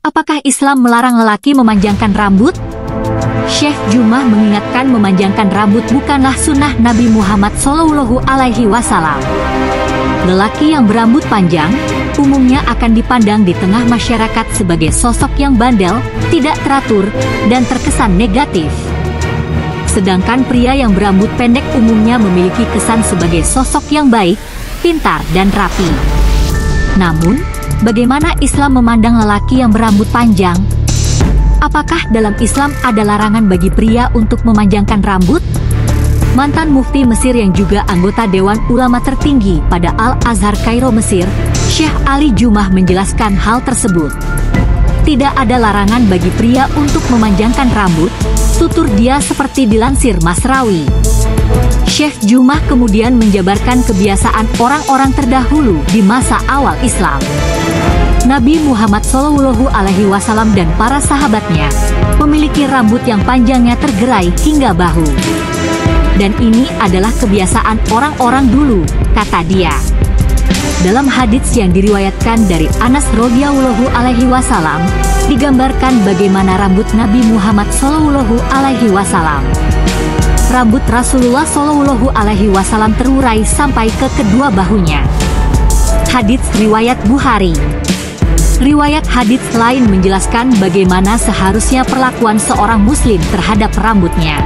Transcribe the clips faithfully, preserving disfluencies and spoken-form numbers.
Apakah Islam melarang lelaki memanjangkan rambut? Syekh Jumah mengingatkan memanjangkan rambut bukanlah sunnah Nabi Muhammad shallallahu alaihi wasallam. Lelaki yang berambut panjang umumnya akan dipandang di tengah masyarakat sebagai sosok yang bandel, tidak teratur, dan terkesan negatif. Sedangkan pria yang berambut pendek umumnya memiliki kesan sebagai sosok yang baik, pintar, dan rapi. Namun, bagaimana Islam memandang lelaki yang berambut panjang? Apakah dalam Islam ada larangan bagi pria untuk memanjangkan rambut? Mantan mufti Mesir yang juga anggota Dewan Ulama tertinggi pada Al-Azhar Kairo, Mesir, Syekh Ali Jumah menjelaskan hal tersebut. Tidak ada larangan bagi pria untuk memanjangkan rambut, tutur dia seperti dilansir Masrawi. Syekh Jumah kemudian menjabarkan kebiasaan orang-orang terdahulu di masa awal Islam. Nabi Muhammad shallallahu alaihi wasallam dan para sahabatnya memiliki rambut yang panjangnya tergerai hingga bahu. Dan ini adalah kebiasaan orang-orang dulu, kata dia. Dalam hadits yang diriwayatkan dari Anas radhiyallahu alaihi wasallam, digambarkan bagaimana rambut Nabi Muhammad shallallahu alaihi wasallam. Rambut Rasulullah shallallahu alaihi wasallam terurai sampai ke kedua bahunya. Hadits riwayat Bukhari. Riwayat hadits lain menjelaskan bagaimana seharusnya perlakuan seorang muslim terhadap rambutnya.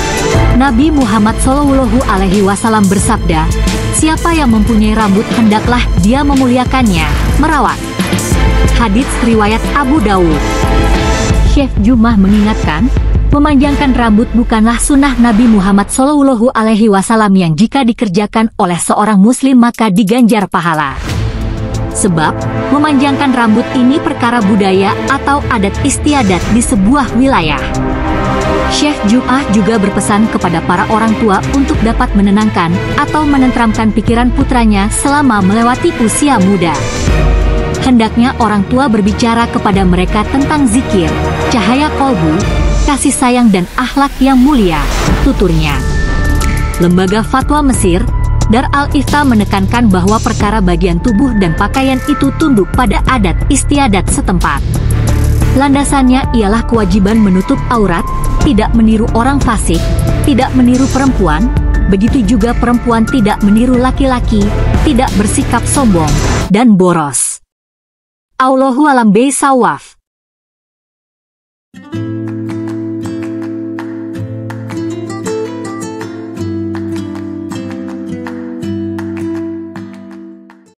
Nabi Muhammad shallallahu alaihi wasallam bersabda, "Siapa yang mempunyai rambut hendaklah dia memuliakannya, merawat." Hadits riwayat Abu Dawud. Syekh Jumah mengingatkan, memanjangkan rambut bukanlah sunnah Nabi Muhammad shallallahu alaihi wasallam yang jika dikerjakan oleh seorang muslim maka diganjar pahala. Sebab, memanjangkan rambut ini perkara budaya atau adat istiadat di sebuah wilayah. Syekh Jumah juga berpesan kepada para orang tua untuk dapat menenangkan atau menenteramkan pikiran putranya selama melewati usia muda. Hendaknya orang tua berbicara kepada mereka tentang zikir, cahaya kolbu, kasih sayang dan akhlak yang mulia, tuturnya. Lembaga Fatwa Mesir, Dar al-Ifta menekankan bahwa perkara bagian tubuh dan pakaian itu tunduk pada adat istiadat setempat. Landasannya ialah kewajiban menutup aurat, tidak meniru orang fasik, tidak meniru perempuan, begitu juga perempuan tidak meniru laki-laki, tidak bersikap sombong, dan boros. Allahu a'lam bishawab.